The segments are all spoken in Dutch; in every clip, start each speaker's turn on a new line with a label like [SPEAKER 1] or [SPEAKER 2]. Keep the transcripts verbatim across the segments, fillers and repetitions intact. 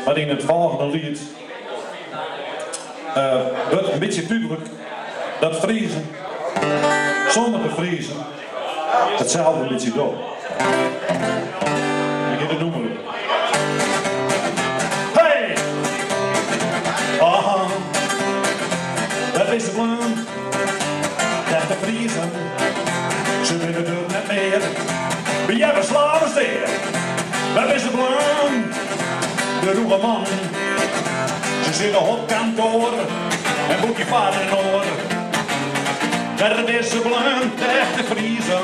[SPEAKER 1] Maar in het volgende lied uh, wordt een beetje duidelijk dat friezen, zonder te friezen, hetzelfde een beetje door. Ik ga het noemen. Hey! Aha! Dat is de plan. Dat de friezen, ze willen er net meer. Wie hebben slaven steer? Dat is de plan. De roege man, ze zitten op kantoor en boekje vader in oor. Dat is de plan, de echte friezen.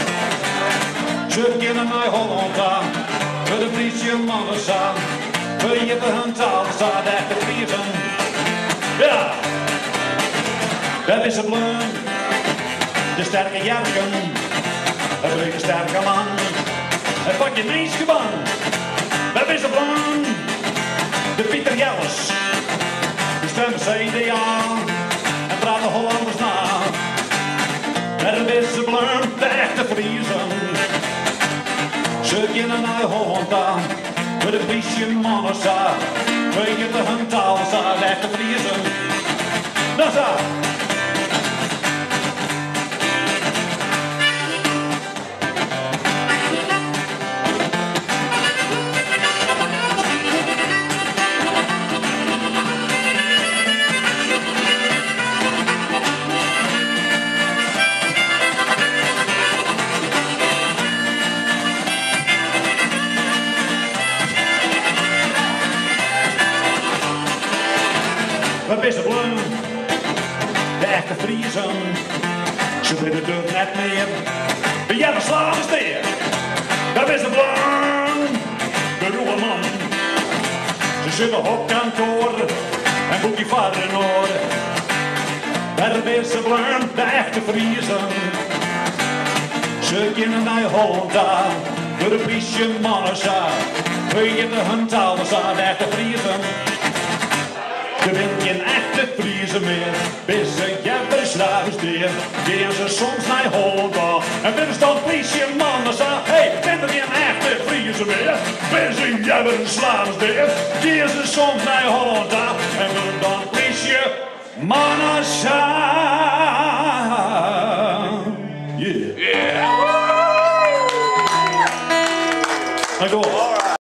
[SPEAKER 1] Ze kennen naar Holland aan, voor de Friese mannen staan. Voor je te hun taal staat de echte friezen. Ja, dat is de plan. De sterke jerken, het brede sterke man, het pak je meesgeban. Dat is de plan. De Pieter Jelles, die stemmen C D A en praten Hollanders na. Dat is de plan, de echte friezen. Ze kennen naar Holland aan, voor de Friese mannen staan. Weet je de hun taal staat, de echte friezen. Dat staat. Wat is de plan? De echte friezen, ze willen er net meer. Wie hebben slaven steer? Dat is de plan. De roege man, ze zitten op kantoor en boek je vader in orde. Dat is de plan, de echte friezen. Ze kennen naar Holland aan, door de Friese mannen staan. Weet je de hun taal staan, de echte friezen. Je bent geen echte friezen meer, bis ze jebber slavensteer. Gaan ze soms naar Holland en willen ze dan Friese mannen staan. Hey, bent er geen echte friezen meer, bis ze jebber slavensteer. Gaan ze soms naar Holland en willen dan Friese mannen staan. Yeah. Yeah. Nou, door.